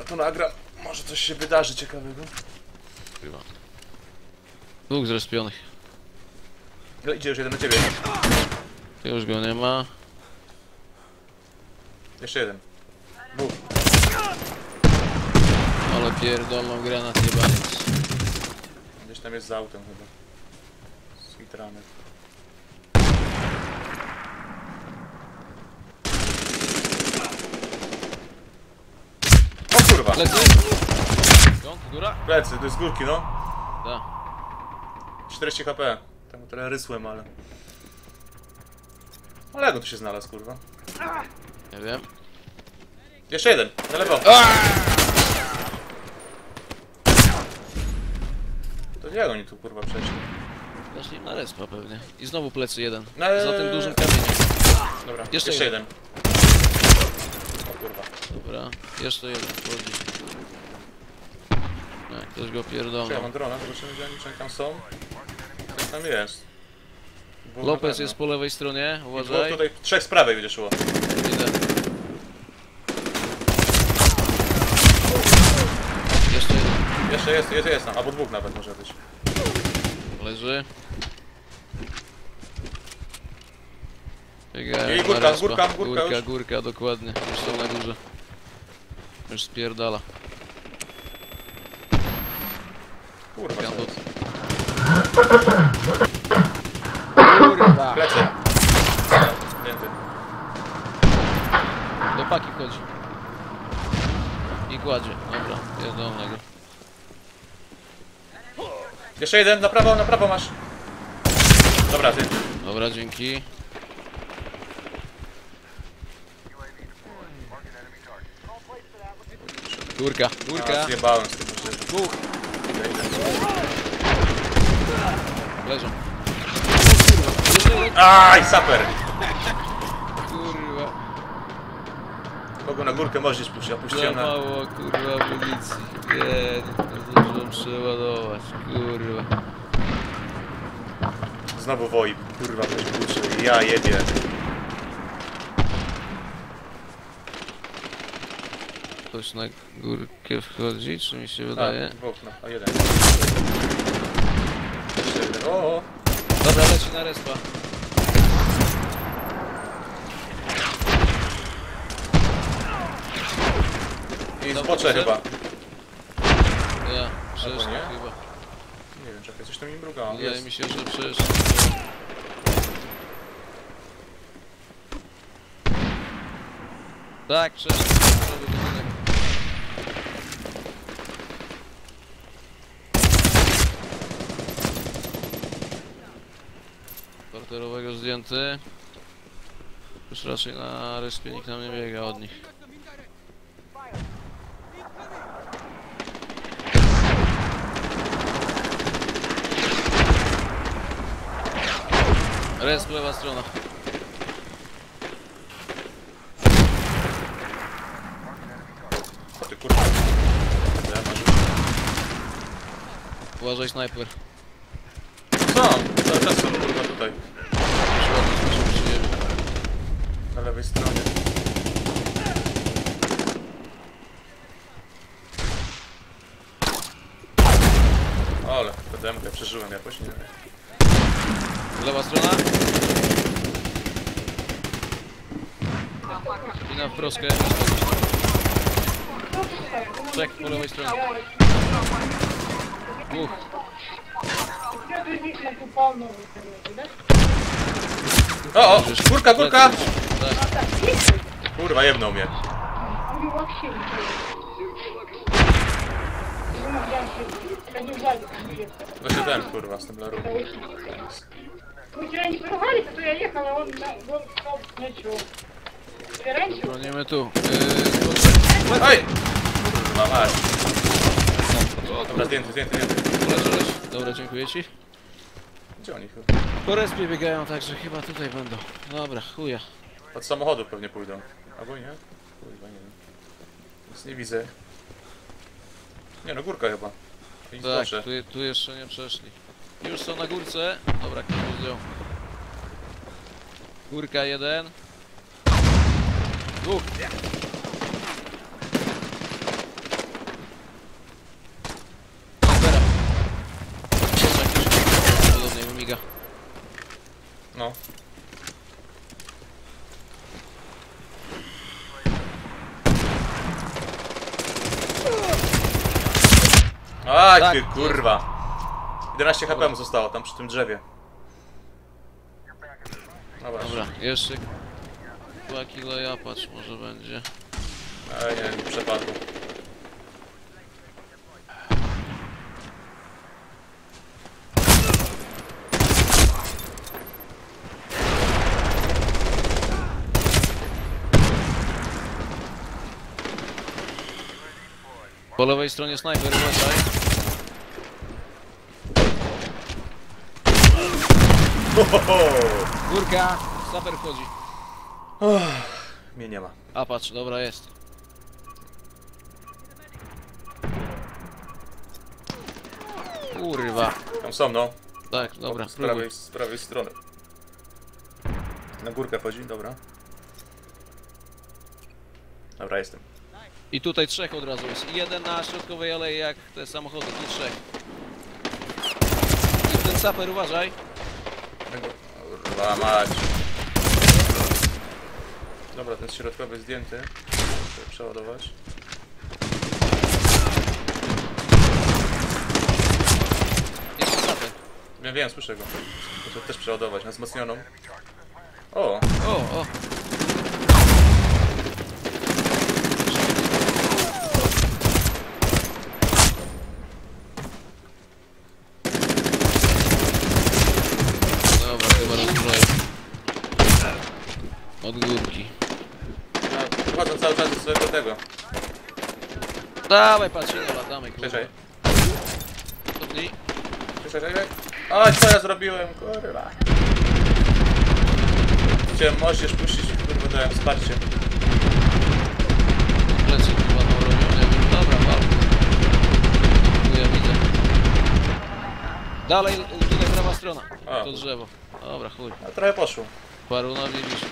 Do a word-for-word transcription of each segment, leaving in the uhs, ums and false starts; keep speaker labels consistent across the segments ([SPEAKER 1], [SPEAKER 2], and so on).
[SPEAKER 1] to nagram. Może coś się wydarzy ciekawego.
[SPEAKER 2] Chyba. Dwóch zrespionych.
[SPEAKER 1] No idzie już jeden do ciebie.
[SPEAKER 2] Już go nie ma.
[SPEAKER 1] Jeszcze jeden. Dwóch.
[SPEAKER 2] Ale pierdolną granat jebaniec.
[SPEAKER 1] Gdzieś tam jest za autem chyba. Sweetrany. O kurwa!
[SPEAKER 2] Plecy! Skąd? Góra?
[SPEAKER 1] Plecy, to jest górki, no.
[SPEAKER 2] Da.
[SPEAKER 1] czterdzieści HP. Tam trochę rysłem, ale... Ale jak on tu się znalazł, kurwa?
[SPEAKER 2] Nie wiem.
[SPEAKER 1] Jeszcze jeden, na lewo. To jak oni tu, kurwa, przeszli?
[SPEAKER 2] Weszli na respa pewnie. I znowu plecy jeden.
[SPEAKER 1] No,
[SPEAKER 2] Za tym dużym kamieniem.
[SPEAKER 1] Dobra,
[SPEAKER 2] Jeszcze
[SPEAKER 1] jeszcze,
[SPEAKER 2] jeden.
[SPEAKER 1] jeden. O kurwa.
[SPEAKER 2] Dobra. Jeszcze jeden. Wchodzi. No, ktoś go
[SPEAKER 1] Czy
[SPEAKER 2] pierdolnął.
[SPEAKER 1] ja mam drona, zobaczymy gdzie oni, czy oni tam są. Ktoś tam jest. Dwóch na
[SPEAKER 2] Lopez
[SPEAKER 1] pewno.
[SPEAKER 2] jest po lewej stronie.
[SPEAKER 1] Dwóch
[SPEAKER 2] Uważaj.
[SPEAKER 1] tutaj, trzech z prawej będzie szło.
[SPEAKER 2] Idę. Jeszcze jeden.
[SPEAKER 1] Jeszcze jest, jest, jest tam, albo dwóch nawet może być.
[SPEAKER 2] Leży. Biegają
[SPEAKER 1] I
[SPEAKER 2] na
[SPEAKER 1] górka,
[SPEAKER 2] respa.
[SPEAKER 1] górka, górka
[SPEAKER 2] Górka,
[SPEAKER 1] już.
[SPEAKER 2] górka, dokładnie. Już są na górze. Już spierdala.
[SPEAKER 1] Kurwa, co
[SPEAKER 2] Gambot.
[SPEAKER 1] jest?
[SPEAKER 2] Kurwa!
[SPEAKER 1] Plecy. Zdjęty.
[SPEAKER 2] Do paki wchodzi. I kładzie. Dobra, pierdolnego.
[SPEAKER 1] Jeszcze jeden, na prawo, na prawo masz. Dobra, ty.
[SPEAKER 2] Dobra, dzięki. Górka,
[SPEAKER 1] A,
[SPEAKER 2] górka.
[SPEAKER 1] zjebałem z tym, że...
[SPEAKER 2] Dwóch.
[SPEAKER 1] Idę, idę.
[SPEAKER 2] Leżą.
[SPEAKER 1] Aj, saper!
[SPEAKER 2] Kurwa.
[SPEAKER 1] Kogo na górkę możesz puścić, ja
[SPEAKER 2] Za
[SPEAKER 1] puściłem na...
[SPEAKER 2] mało, kurwa, amunicji. Nie, nie zdążyłem przeładować, kurwa.
[SPEAKER 1] Znowu woi, kurwa, ktoś puszy. Ja jebie.
[SPEAKER 2] Ktoś na górkę wchodzi, czy mi się
[SPEAKER 1] A,
[SPEAKER 2] wydaje?
[SPEAKER 1] dwóch, no, a jeden. Jeszcze jeden, o, o.
[SPEAKER 2] Dobra, leci na respa.
[SPEAKER 1] I
[SPEAKER 2] Dobra,
[SPEAKER 1] zbocze
[SPEAKER 2] dobrze.
[SPEAKER 1] chyba.
[SPEAKER 2] Ja, przeszli
[SPEAKER 1] nie?
[SPEAKER 2] chyba.
[SPEAKER 1] Nie wiem, czekaj, coś tam mi mrugało.
[SPEAKER 2] Wydaje
[SPEAKER 1] Jest.
[SPEAKER 2] mi się, że przeszli. Tak, przeszli. Nowy budynek. Porterowego zdjęty. Już raczej na respie nikt nam nie biega od nich. Resp, lewa strona.
[SPEAKER 1] O ty kurwa. Ja masz...
[SPEAKER 2] Uważaj, snajper.
[SPEAKER 1] Co? Cały czas są kurwa tutaj.
[SPEAKER 2] Już ładnie zbliżył przy ziemi.
[SPEAKER 1] Na lewej stronie. Ale, tę demkę przeżyłem jakoś, nie wiem.
[SPEAKER 2] Lewa strona. I na wproskę. Czek po lewej stronie. Dwóch.
[SPEAKER 1] O, o! Górka, górka!
[SPEAKER 2] Tak.
[SPEAKER 1] Kurwa, jebnął mnie. Właśnie ten, kurwa, z tym larą.
[SPEAKER 3] Вчера не поругались, а то я ехала, он, он стал ночью. Раньше
[SPEAKER 2] Bronimy tu. Yy,
[SPEAKER 1] Oj! Kurwa, masz. Dobra, zdjęty, zdjęty, zdjęty.
[SPEAKER 2] leży, leży. Dobra, dziękuję ci.
[SPEAKER 1] Gdzie oni chyba?
[SPEAKER 2] Po respie biegają, także chyba tutaj będą. Dobra, chuja.
[SPEAKER 1] Od samochodu pewnie pójdą. Albo nie? Kurwa, nie wiem. Nic nie widzę. Nie no, górka chyba. I
[SPEAKER 2] Tak,
[SPEAKER 1] zbocze.
[SPEAKER 2] tu, tu jeszcze nie przeszli. Już są na górce. Dobra, ktoś zdjął. Górka jeden. Dwóch.
[SPEAKER 1] Aj,
[SPEAKER 2] Tak,
[SPEAKER 1] ty
[SPEAKER 2] jest.
[SPEAKER 1] kurwa. jedenaście H P mu zostało tam przy tym drzewie. Dobra.
[SPEAKER 2] Dobra, jeszcze dwa kilo japacz może będzie.
[SPEAKER 1] Ej, nie, nie przepadło.
[SPEAKER 2] Po lewej stronie snajper, uważaj.
[SPEAKER 1] Ho, ho, ho.
[SPEAKER 2] Górka, saper wchodzi.
[SPEAKER 1] Mnie nie ma.
[SPEAKER 2] A patrz, dobra jest. Kurwa.
[SPEAKER 1] Tam są, no.
[SPEAKER 2] Tak, dobra,
[SPEAKER 1] z
[SPEAKER 2] próbuj.
[SPEAKER 1] prawej, z prawej strony. Na górkę wchodzi, dobra. Dobra, jestem.
[SPEAKER 2] I tutaj trzech od razu jest. I jeden na środkowej alei jak te samochody, tu trzech. I ten saper, uważaj.
[SPEAKER 1] Kurwa mać. Dobra, ten środkowy zdjęty. Muszę przeładować.
[SPEAKER 2] Jeszcze saper.
[SPEAKER 1] Wiem, wiem, słyszę go. Muszę też przeładować na wzmocnioną. O!
[SPEAKER 2] O, o. Dobra, chyba rozbroję. Od górki.
[SPEAKER 1] No, wchodzą cały czas do swojego tego.
[SPEAKER 2] Dawaj, patrz, no latamy, kurwa.
[SPEAKER 1] Czekaj,
[SPEAKER 2] Cofnij.
[SPEAKER 1] czekaj, czekaj. Oj, co ja zrobiłem, kurwa. Chciałem możesz puścić, kurwa, dałem wsparcie.
[SPEAKER 2] Plecy chyba nam robią, nie wiem. Dobra, wal. Tu ja widzę. Dalej, tutaj prawa strona.
[SPEAKER 1] A.
[SPEAKER 2] To drzewo. Dobra, chuj.
[SPEAKER 1] A trochę poszło.
[SPEAKER 2] Paru nawiliśmy.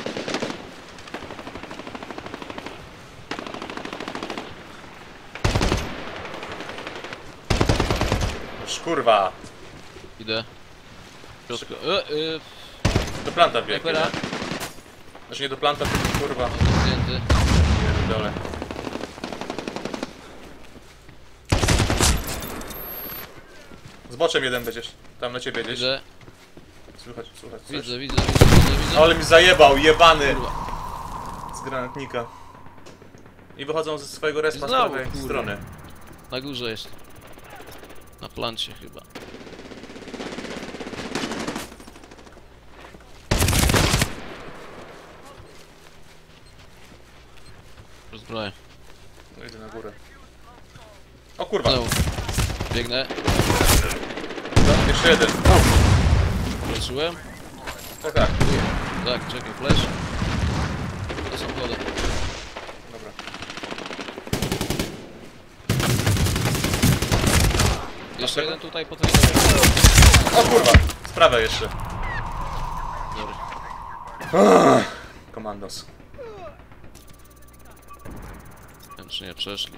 [SPEAKER 1] Już kurwa.
[SPEAKER 2] Idę. Środko. E, e,
[SPEAKER 1] Do planta wbiegł.
[SPEAKER 2] snajpera.
[SPEAKER 1] Znaczy nie do planta, tylko kurwa.
[SPEAKER 2] Zdjęty.
[SPEAKER 1] Dole. Z boczem jeden będziesz. Tam na ciebie gdzieś.
[SPEAKER 2] Widzę,
[SPEAKER 1] Słychać, słychać coś.
[SPEAKER 2] widzę, widzę, widzę, widzę, widzę.
[SPEAKER 1] Ale mi zajebał, jebany!
[SPEAKER 2] Kurwa.
[SPEAKER 1] Z granatnika. I wychodzą ze swojego respa z
[SPEAKER 2] Znowu,
[SPEAKER 1] prawej
[SPEAKER 2] kurwa.
[SPEAKER 1] strony.
[SPEAKER 2] Na górze jest. Na plancie chyba. Rozbroję.
[SPEAKER 1] No idę na górę. O kurwa!
[SPEAKER 2] Znowu. Biegnę.
[SPEAKER 1] No, jeszcze jeden.
[SPEAKER 2] Leczyłem.
[SPEAKER 1] Tak, tak.
[SPEAKER 2] Tak, czekaj, flash. To są wodę.
[SPEAKER 1] Dobra.
[SPEAKER 2] Jeszcze jeden tutaj po tej
[SPEAKER 1] O kurwa! Sprawę jeszcze.
[SPEAKER 2] Dobra.
[SPEAKER 1] Komandos.
[SPEAKER 2] Nie wiem, czy nie przeszli.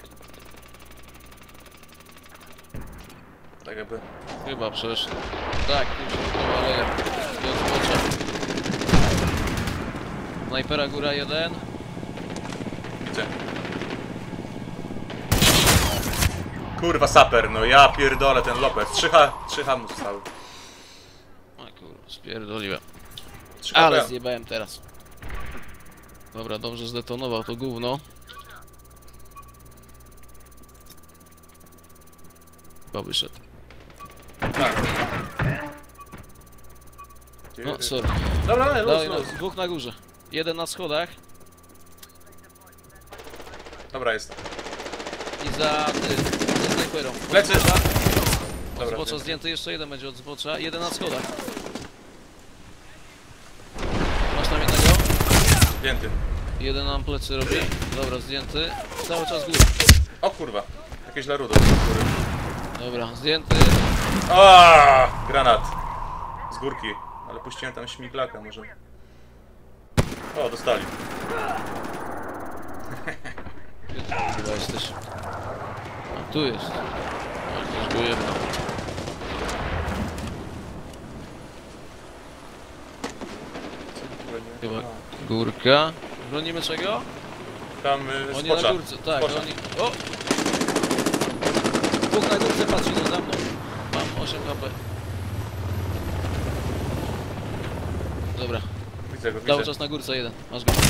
[SPEAKER 1] Tak jakby.
[SPEAKER 2] Chyba przeszli. Tak, tu środkowa aleja. Do zbocza. Snajpera góra jeden.
[SPEAKER 1] Widzę. Kurwa saper, no ja pierdolę ten Lopez. trzy H, trzy H mu zostały.
[SPEAKER 2] O kurwa, spierdoliłem.
[SPEAKER 1] trzy H
[SPEAKER 2] Ale
[SPEAKER 1] P.
[SPEAKER 2] zjebałem teraz. Dobra, dobrze zdetonował to gówno. Chyba wyszedł.
[SPEAKER 1] Tak.
[SPEAKER 2] No, sorry.
[SPEAKER 1] Dobra, ale luz,
[SPEAKER 2] Dalej,
[SPEAKER 1] luz.
[SPEAKER 2] no, dwóch na górze. Jeden na schodach
[SPEAKER 1] Dobra, jest.
[SPEAKER 2] i za ty, za snajperą.
[SPEAKER 1] Lecę.
[SPEAKER 2] Od
[SPEAKER 1] Dobra,
[SPEAKER 2] zbocza
[SPEAKER 1] zdjęty.
[SPEAKER 2] zdjęty, jeszcze jeden będzie od zbocza. Jeden na schodach. Masz tam jednego?
[SPEAKER 1] Zdjęty.
[SPEAKER 2] Jeden nam plecy robi. Dobra, zdjęty. Cały czas góry.
[SPEAKER 1] O kurwa. Jakieś larudo. Góry.
[SPEAKER 2] Dobra, zdjęty.
[SPEAKER 1] A, granat. Z górki. Ale puściłem tam śmiglaka może. O, dostali.
[SPEAKER 2] Chyba jesteś. A tu jest. A, ktoś go jebnął. Chyba górka. Bronimy czego?
[SPEAKER 1] Tam y,
[SPEAKER 2] Oni na
[SPEAKER 1] zbocza.
[SPEAKER 2] górce, tak,
[SPEAKER 1] Zbocza.
[SPEAKER 2] oni... O! Dwóch na górce patrzy, no za mną. Mam osiem H P. Dobra,
[SPEAKER 1] Widzę go,
[SPEAKER 2] cały
[SPEAKER 1] widzę.
[SPEAKER 2] czas na górce jeden. Masz go.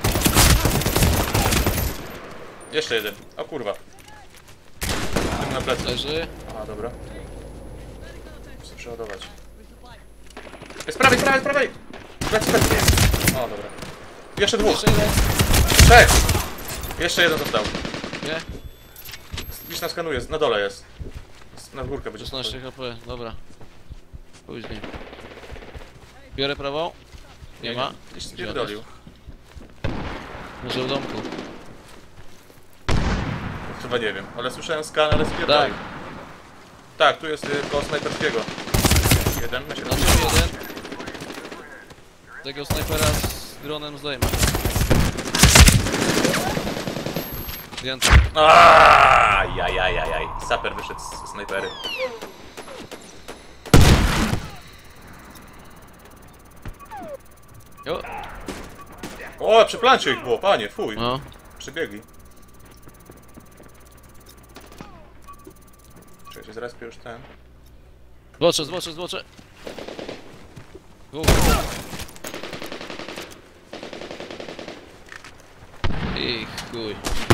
[SPEAKER 1] Jeszcze jeden. O kurwa. Ten na plecy.
[SPEAKER 2] Leży.
[SPEAKER 1] A, dobra. Muszę przeładować. Jest prawej, prawej, prawej! Plecy, plecy, jest. O, dobra. Jeszcze dwóch.
[SPEAKER 2] Jeszcze jeden.
[SPEAKER 1] Trzech! Jeszcze jeden został.
[SPEAKER 2] Nie?
[SPEAKER 1] Gdzieś nas skanuje, na dole jest. Na górkę będzie.
[SPEAKER 2] szesnaście H P, dobra. Później. Biorę prawą. Nie ma.
[SPEAKER 1] Gdzieś spierdolił.
[SPEAKER 2] Może w domku.
[SPEAKER 1] Chyba nie wiem, ale słyszałem skan, ale spierdolił.
[SPEAKER 2] Tak.
[SPEAKER 1] Tak, tu jest y, koło snajperskiego. Jeden, na
[SPEAKER 2] Na
[SPEAKER 1] środku.
[SPEAKER 2] ciebie jeden. Tego snajpera z dronem zdejmę. Zdjęty.
[SPEAKER 1] Ajajajajaj. Saper wyszedł z snajpery.
[SPEAKER 2] Jo.
[SPEAKER 1] O, przy plancie ich było, panie, fuj.
[SPEAKER 2] No.
[SPEAKER 1] Przybiegli. Czekaj, się zaraz już ten.
[SPEAKER 2] Zbocze, zbocze, zbocze. Dwóch. I chuj.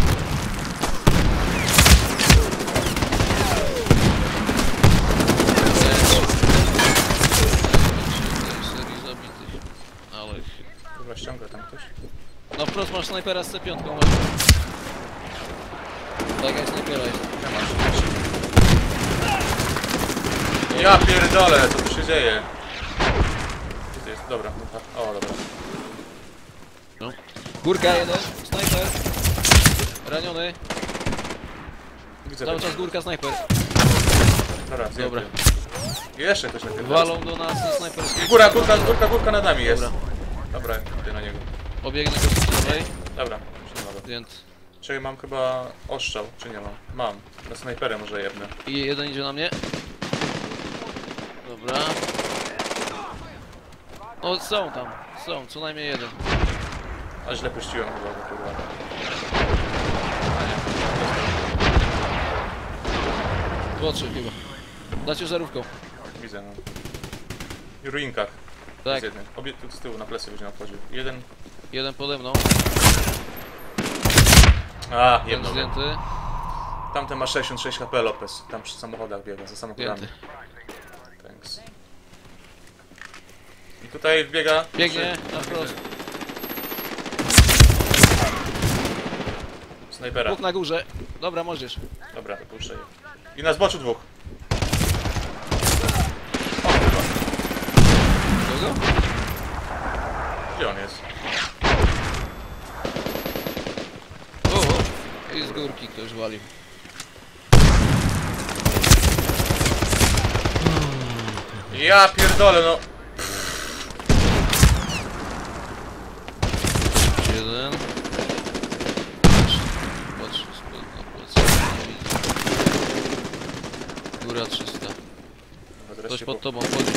[SPEAKER 2] Serii zabitych. Ale...
[SPEAKER 1] Chyba ściąga tam ktoś.
[SPEAKER 2] No wprost masz snajpera z C pięć. Tak jak snajpera jest.
[SPEAKER 1] Nie masz. Ja pierdolę, co tu się dzieje? Gdzie to jest? Dobra, o dobra.
[SPEAKER 2] No. Górka jeden, snajper. Raniony.
[SPEAKER 1] Widzę
[SPEAKER 2] Cały
[SPEAKER 1] tego.
[SPEAKER 2] czas górka, snajper.
[SPEAKER 1] Dobra, zdjęty.
[SPEAKER 2] Dobra.
[SPEAKER 1] Jeszcze ktoś na tym.
[SPEAKER 2] Walą do nas ze snajperskiego.
[SPEAKER 1] Góra, górka, górka, górka nad nami jest.
[SPEAKER 2] Dobra.
[SPEAKER 1] Dobra, idę na niego.
[SPEAKER 2] Pobiegnę go z lewej.
[SPEAKER 1] Dobra, już nie mogę.
[SPEAKER 2] Zdjęty.
[SPEAKER 1] Czyli mam chyba ostrzał, czy nie mam? Mam. Na snajperę może jedne.
[SPEAKER 2] I jeden idzie na mnie. Dobra. O, są tam. Są, co najmniej jeden.
[SPEAKER 1] A źle puściłem chyba, bo kurwa.
[SPEAKER 2] W oczy chyba. Za ciężarówką.
[SPEAKER 1] Widzę, no. I w ruinkach.
[SPEAKER 2] Tak,
[SPEAKER 1] Jest jeden. Obie tu z tyłu na plecy będzie nadchodził. Jeden.
[SPEAKER 2] jeden pode mną.
[SPEAKER 1] A,
[SPEAKER 2] Jeden
[SPEAKER 1] jedno.
[SPEAKER 2] zdjęty.
[SPEAKER 1] Tamten ma sześćdziesiąt sześć H P Lopez. Tam przy samochodach biega, za samochodami.
[SPEAKER 2] Zdjęty.
[SPEAKER 1] Thanks. I tutaj wbiega.
[SPEAKER 2] Biegnie
[SPEAKER 1] przy-
[SPEAKER 2] na wprost.
[SPEAKER 1] Snajpera.
[SPEAKER 2] Dwóch na górze. Dobra, możesz.
[SPEAKER 1] Dobra, wypuszczę je. I na zboczu dwóch. O kurwa.
[SPEAKER 2] Kogo?
[SPEAKER 1] Gdzie on jest?
[SPEAKER 2] O, o. I z górki ktoś walił.
[SPEAKER 1] Ja pierdolę, no.
[SPEAKER 2] Jeden. Patrz, patrz, spod na plecy. Nie widzę. Góra trzysta.
[SPEAKER 1] Dobra, teraz
[SPEAKER 2] Ktoś
[SPEAKER 1] się
[SPEAKER 2] pod
[SPEAKER 1] po-
[SPEAKER 2] tobą chodzi.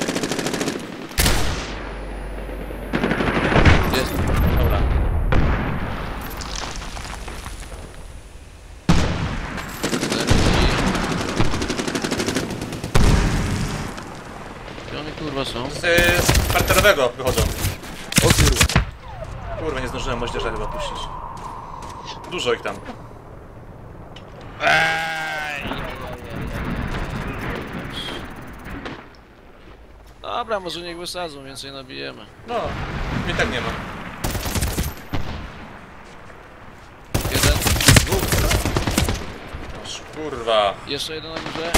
[SPEAKER 2] Jest.
[SPEAKER 1] Dobra.
[SPEAKER 2] Gdzie oni kurwa są?
[SPEAKER 1] Z, y, z parterowego wychodzą.
[SPEAKER 2] O kurwa.
[SPEAKER 1] Kurwa, nie zdążyłem moździerza chyba puścić. Dużo ich tam.
[SPEAKER 2] Dobra, może niech wysadzą, więcej nabijemy.
[SPEAKER 1] No, mnie tak nie ma.
[SPEAKER 2] Jeden. Dwóch.
[SPEAKER 1] Aż kurwa.
[SPEAKER 2] Jeszcze jeden na górze.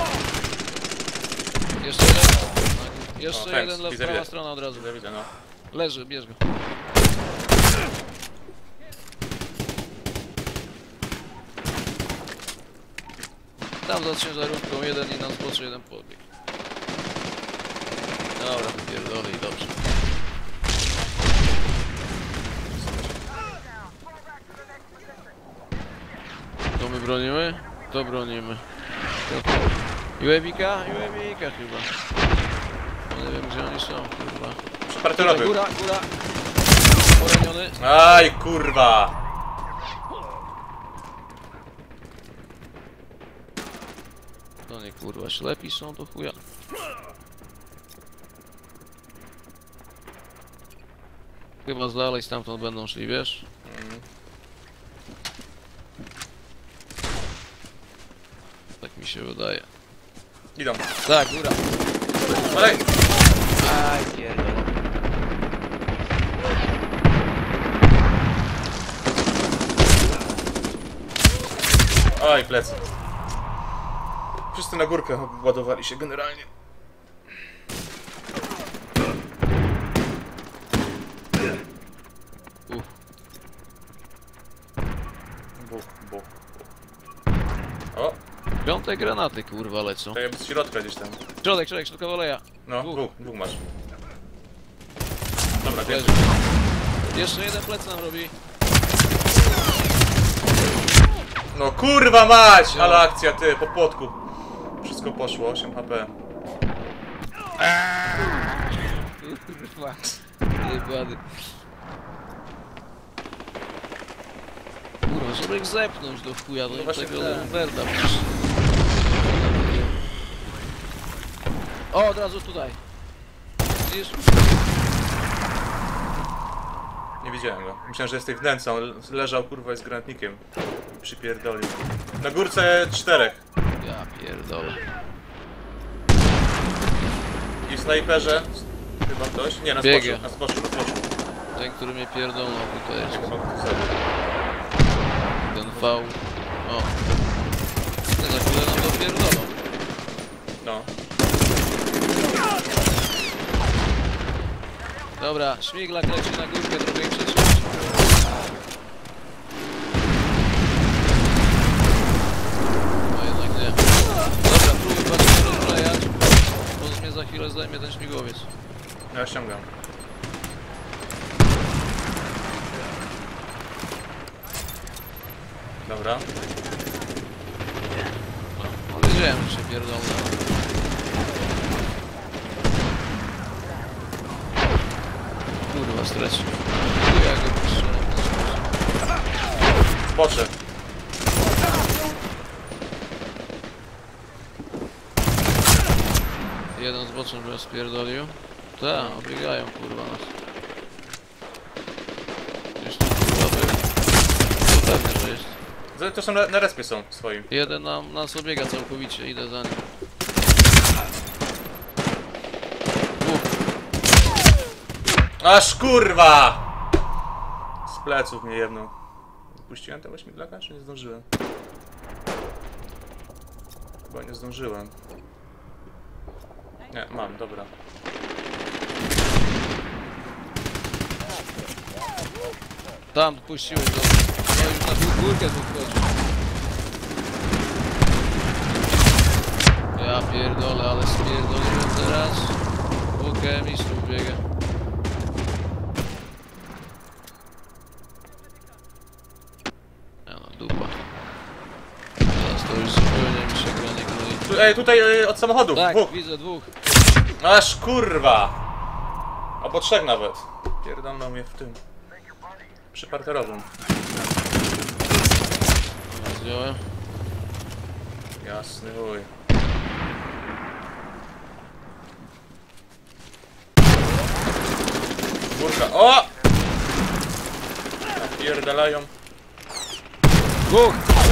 [SPEAKER 2] Jeszcze jeden. Na górze. Jeszcze
[SPEAKER 1] O, thanks.
[SPEAKER 2] jeden, lewa
[SPEAKER 1] Widzę,
[SPEAKER 2] prawa
[SPEAKER 1] widzę.
[SPEAKER 2] strona od razu.
[SPEAKER 1] Widzę, widzę, no.
[SPEAKER 2] Leży, bierz go. Tam za ciężarówką jeden i na zbocze jeden pobieg. Dobra, wypierdolę i dobrze. To my bronimy? To bronimy. Juemika? Juemika chyba. No nie wiem gdzie oni są, kurwa.
[SPEAKER 1] Przy
[SPEAKER 2] Tutaj,
[SPEAKER 1] parterowym.
[SPEAKER 2] góra, góra. Poraniony.
[SPEAKER 1] Aj, kurwa.
[SPEAKER 2] Oni kurwa ślepi są do chuja. Chyba z dalej stamtąd będą szli, wiesz?
[SPEAKER 1] Mm.
[SPEAKER 2] Tak mi się wydaje.
[SPEAKER 1] Idą.
[SPEAKER 2] Tak, góra.
[SPEAKER 1] Dalej!
[SPEAKER 2] Aj, pierdolę.
[SPEAKER 1] Oj, plecy. Wszyscy na górkę ładowali się generalnie.
[SPEAKER 2] Uff.
[SPEAKER 1] Buch, buch. O,
[SPEAKER 2] Piąte granaty kurwa lecą.
[SPEAKER 1] tak jakby z środka gdzieś tam.
[SPEAKER 2] Środek, środek, środkowa leja.
[SPEAKER 1] No,
[SPEAKER 2] Dwóch.
[SPEAKER 1] dwóch, dwóch masz. Dobra,
[SPEAKER 2] Leży.
[SPEAKER 1] pierwszy.
[SPEAKER 2] Jeszcze jeden plec nam robi.
[SPEAKER 1] No kurwa mać! Ale akcja ty, po płotku. Wszystko poszło, osiem H P.
[SPEAKER 2] Kurwa. Jebany. Kurwa, żeby ich zepnąć do chuja,
[SPEAKER 1] No
[SPEAKER 2] do
[SPEAKER 1] właśnie
[SPEAKER 2] tego
[SPEAKER 1] tak.
[SPEAKER 2] Lamberta przecież. O, od razu tutaj. Widzisz?
[SPEAKER 1] Nie widziałem go. Myślałem, że jest tej wnęce, on leżał kurwa i z granatnikiem. Przypierdolił. Na górce czterech.
[SPEAKER 2] Ja pierdolę.
[SPEAKER 1] I w snajperze chyba ktoś? Nie, na
[SPEAKER 2] Biegnie.
[SPEAKER 1] zboczu, na zboczu, na zboczu.
[SPEAKER 2] Ten, który mnie pierdolnął tutaj jest.
[SPEAKER 1] Chyba tu zabił.
[SPEAKER 2] Ten V. O. Nie, za chwilę nam dopierdolą.
[SPEAKER 1] No.
[SPEAKER 2] Dobra, śmiglak leci na górkę, trochę ich przetrzymać. No jednak nie. Dobra, próbuj patrzeć rozbrajać, bo mnie za chwilę zajmie ten śmigłowiec.
[SPEAKER 1] No ja ściągam. Dobra.
[SPEAKER 2] No wiedziałem, że się pierdolę. Kurwa, stracił. Chuja go postrzelam.
[SPEAKER 1] Zbocze.
[SPEAKER 2] Jeden z boczem mnie spierdolił. Tak, obiegają kurwa nas. Gdzieś tu kurwa był. To pewnie, że jest.
[SPEAKER 1] Z- To są na, na respie są swoim.
[SPEAKER 2] Jeden nam, nas obiega całkowicie, idę za nim. Dwóch.
[SPEAKER 1] Aż kurwa! Z pleców mnie jedną. Puściłem tego śmiglaka, czy nie zdążyłem? Chyba nie zdążyłem. Nie, mam, dobra.
[SPEAKER 2] Tam puściłeś go. No już na gó- górkę tu wchodzi. Ja pierdolę, ale spierdoliłem teraz. Bukę mistrzów biega. Ja no, dupa. Teraz to już zupełnie mi się gra nie klei.
[SPEAKER 1] Tu, ej, tutaj ej, od samochodów,
[SPEAKER 2] Tak,
[SPEAKER 1] dwóch.
[SPEAKER 2] widzę dwóch.
[SPEAKER 1] Aż kurwa! Albo trzech nawet. Pierdolną mnie w tym. Przy parterowym.
[SPEAKER 2] Dobra, zdjąłem.
[SPEAKER 1] Jasny chuj. Górka, o! Pierdalają.
[SPEAKER 2] Dwóch!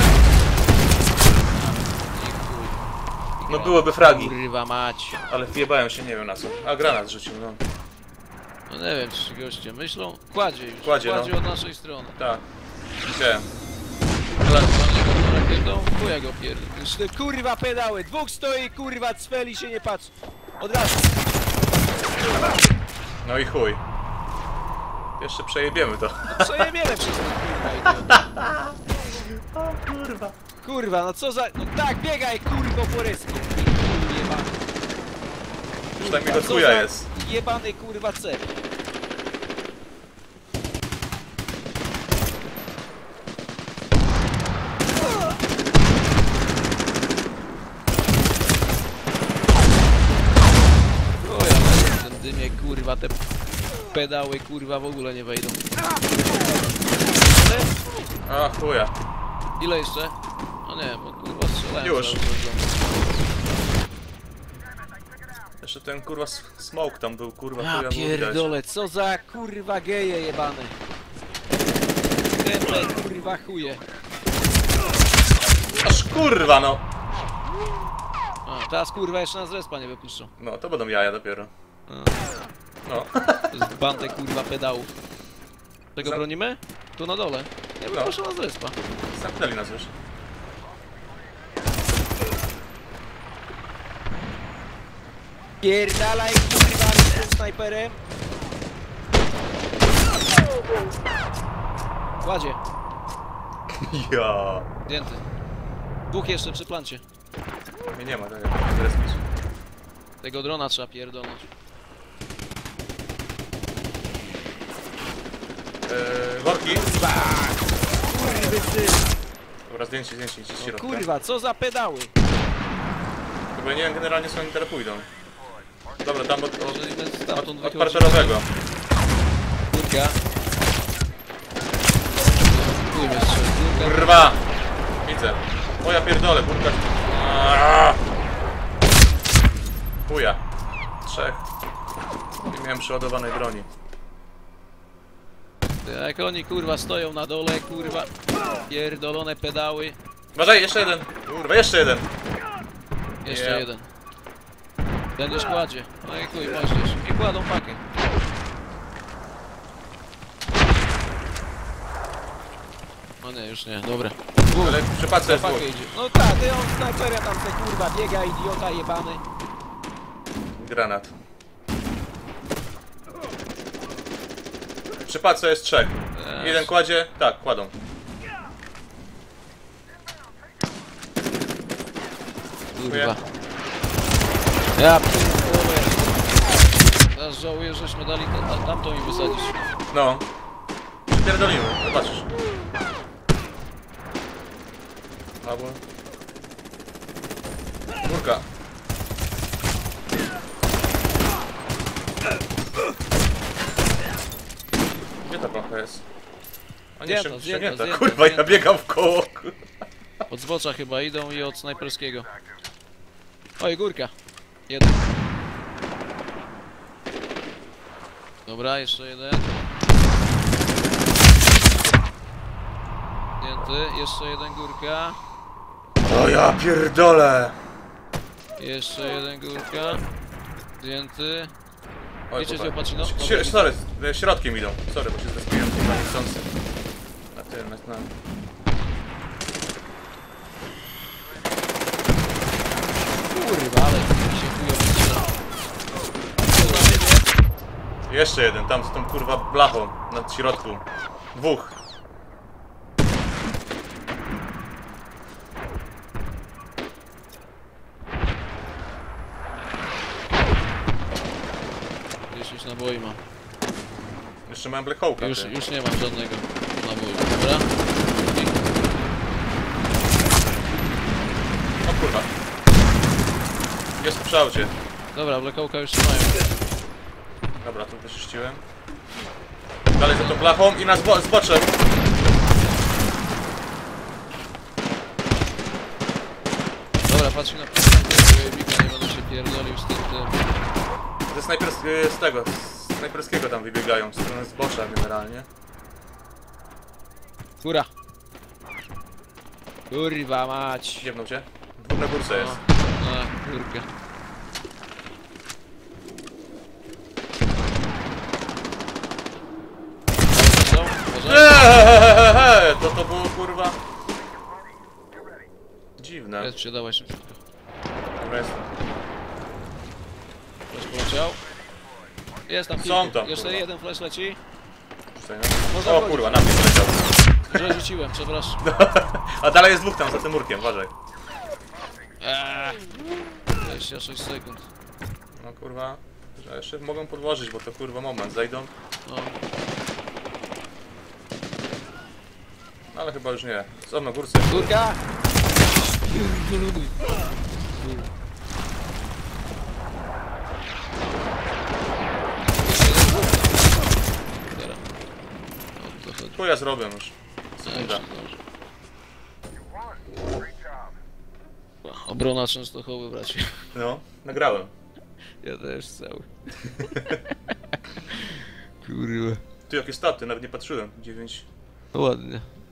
[SPEAKER 1] No byłyby fragi,
[SPEAKER 2] Kurwa mać.
[SPEAKER 1] ale wjebałem się, nie wiem na co. A granat rzucił, no.
[SPEAKER 2] No nie wiem, czy goście myślą. Kładzie już.
[SPEAKER 1] Kładzie, no.
[SPEAKER 2] Kładzie od naszej strony.
[SPEAKER 1] Tak. Widziałem.
[SPEAKER 2] Ale pan jego rakietą, chuja go pierdolę. Kurwa pedały, dwóch stoi, kurwa cweli się nie patrzy. Od razu.
[SPEAKER 1] No i chuj. Jeszcze przejebiemy to.
[SPEAKER 2] Przejebiemy wszystko, kurwa. idiota.
[SPEAKER 1] Kurwa.
[SPEAKER 2] Kurwa, no co za... No tak, biegaj, kurwo po rysku. Kurwa.
[SPEAKER 1] Przynajmniej do
[SPEAKER 2] Co
[SPEAKER 1] chuja
[SPEAKER 2] za
[SPEAKER 1] jest.
[SPEAKER 2] Jebany kurwa cep. O ja w ten dymie kurwa te pedały kurwa w ogóle nie wejdą. Ale
[SPEAKER 1] A chuja.
[SPEAKER 2] ile jeszcze? No nie, bo kurwa strzelałem.
[SPEAKER 1] Już.
[SPEAKER 2] cały czas.
[SPEAKER 1] Jeszcze ten kurwa s- smoke tam był, kurwa,
[SPEAKER 2] Ja
[SPEAKER 1] chuja było widać.
[SPEAKER 2] pierdolę, co za kurwa geje jebane. Temple kurwa chuje.
[SPEAKER 1] Aż kurwa no!
[SPEAKER 2] A, teraz kurwa jeszcze nas respa nie wypuszczą.
[SPEAKER 1] No, to będą jaja dopiero.
[SPEAKER 2] A,
[SPEAKER 1] No.
[SPEAKER 2] to jest bandę kurwa pedałów. Czego
[SPEAKER 1] Za-
[SPEAKER 2] bronimy? Tu na dole. Nie
[SPEAKER 1] No.
[SPEAKER 2] wypuszczą nas respa.
[SPEAKER 1] Zamknęli nas już.
[SPEAKER 2] Pierdalaj kurwa z tym snajperem. Kładzie.
[SPEAKER 1] Ja.
[SPEAKER 2] Zdjęty. Dwóch jeszcze przy plancie.
[SPEAKER 1] Mnie nie ma, tak jak respić.
[SPEAKER 2] Tego drona trzeba pierdolnąć.
[SPEAKER 1] Eee, worki.
[SPEAKER 2] Kurwy ty.
[SPEAKER 1] Dobra, zdjęcie, zdjęcie, idźcie z
[SPEAKER 2] No
[SPEAKER 1] środka.
[SPEAKER 2] kurwa, co za pedały?
[SPEAKER 1] Chyba nie wiem generalnie skąd oni teraz pójdą. Dobra, tam od, od,
[SPEAKER 2] Jeżeli my
[SPEAKER 1] od,
[SPEAKER 2] stamtąd
[SPEAKER 1] od
[SPEAKER 2] wychodzimy.
[SPEAKER 1] parterowego.
[SPEAKER 2] Kurka. Chuj mnie strzelił. Kurka.
[SPEAKER 1] Kurwa! Widzę. O ja pierdolę, kurka. Aaaa! Chuja. Trzech. Nie miałem przeładowanej broni.
[SPEAKER 2] Jak oni kurwa stoją na dole, kurwa. Pierdolone pedały.
[SPEAKER 1] Uważaj, jeszcze jeden. Kurwa, jeszcze jeden.
[SPEAKER 2] Jeszcze
[SPEAKER 1] Yeah.
[SPEAKER 2] jeden. Będziesz kładzie. No i chuj, możesz. I kładą pakę. No nie, już nie, dobra. Dwóch.
[SPEAKER 1] Ale w przypadku jest
[SPEAKER 2] Pakę
[SPEAKER 1] dwóch.
[SPEAKER 2] idzie. No tak, ty on snajperem tam se kurwa biega, idiota jebany.
[SPEAKER 1] Granat. W przypadku jest trzech.
[SPEAKER 2] Eee.
[SPEAKER 1] Jeden kładzie. Tak, kładą.
[SPEAKER 2] Kurwa. Ja pierdolę. Teraz żałuję, żeśmy dali to, a tamtą im wysadzić.
[SPEAKER 1] No. Pierdolimy, zobaczysz. Albo... Górka. Gdzie ta plancha jest? A nie,
[SPEAKER 2] Zdjęta,
[SPEAKER 1] się-
[SPEAKER 2] zdjęta,
[SPEAKER 1] ściągnięta.
[SPEAKER 2] zdjęta,
[SPEAKER 1] Kurwa, ja
[SPEAKER 2] zdjęta.
[SPEAKER 1] biegam w koło. kurwa.
[SPEAKER 2] Od zbocza chyba idą i od snajperskiego. Oj, górka. Jeden. Dobra, jeszcze jeden. Zdjęty, jeszcze jeden górka.
[SPEAKER 1] O ja pierdolę.
[SPEAKER 2] Jeszcze jeden górka. Zdjęty.
[SPEAKER 1] Oj,
[SPEAKER 2] Wiecie,
[SPEAKER 1] chłopak.
[SPEAKER 2] gdzie Opacino?
[SPEAKER 1] Ś-
[SPEAKER 2] Dobra,
[SPEAKER 1] ś- Sorry, e, środkiem idą. Sorry, bo się zdespiłem chyba niechcący. Na tym, na, na...
[SPEAKER 2] Kurwa, ale mi się chujowo strzela. Co za siebie?
[SPEAKER 1] Jeszcze jeden, tam z tą kurwa blachą na środku. Dwóch.
[SPEAKER 2] dziesięć naboi mam.
[SPEAKER 1] Jeszcze mam Black Hawka.
[SPEAKER 2] Już,
[SPEAKER 1] ty.
[SPEAKER 2] już nie mam żadnego naboju. Dobra?
[SPEAKER 1] O kurwa. Jest przy aucie.
[SPEAKER 2] Dobra, blackołka już trzymają.
[SPEAKER 1] Dobra, tu wyczyściłem. Dalej za tą blachą i na zbo zbocze.
[SPEAKER 2] Dobra, patrzcie na pojebika, nie będę się pierdolił z tym tym.
[SPEAKER 1] Ze snajpers z tego, z snajperskiego tam wybiegają, w stronę zbocza generalnie.
[SPEAKER 2] Góra! Kurwa mać!
[SPEAKER 1] Jebnął cię? Dwóch na górce jest.
[SPEAKER 2] No, na górkę. Są? Uważaj.
[SPEAKER 1] Eee, to to było kurwa... Dziwne.
[SPEAKER 2] Jest, przydałeś się.
[SPEAKER 1] Dobra, jest.
[SPEAKER 2] Flash poleciał. Jest tam
[SPEAKER 1] Są
[SPEAKER 2] kilku.
[SPEAKER 1] tam,
[SPEAKER 2] Jeszcze
[SPEAKER 1] kurwa.
[SPEAKER 2] jeden flash leci.
[SPEAKER 1] Rzucaj,
[SPEAKER 2] Można
[SPEAKER 1] no. O
[SPEAKER 2] wchodzić.
[SPEAKER 1] kurwa, na mnie poleciał.
[SPEAKER 2] Że rzuciłem, przepraszam.
[SPEAKER 1] A dalej jest dwóch tam za tym murkiem, uważaj.
[SPEAKER 2] Eee. dwadzieścia sześć sekund.
[SPEAKER 1] No kurwa, że jeszcze mogą podłożyć, bo to kurwa moment, zejdą.
[SPEAKER 2] No.
[SPEAKER 1] No ale chyba już nie. Są na górce.
[SPEAKER 2] Górka! Dobra. O, to chodzi.
[SPEAKER 1] Tu ja zrobię już.
[SPEAKER 2] No,
[SPEAKER 1] Sekunda.
[SPEAKER 2] dobrze, dobrze. Obrona Częstochowy, bracie.
[SPEAKER 1] No, nagrałem.
[SPEAKER 2] Ja też cały. Kurwa.
[SPEAKER 1] Tu jakie staty, nawet nie patrzyłem. dziewięć.
[SPEAKER 2] No ładnie.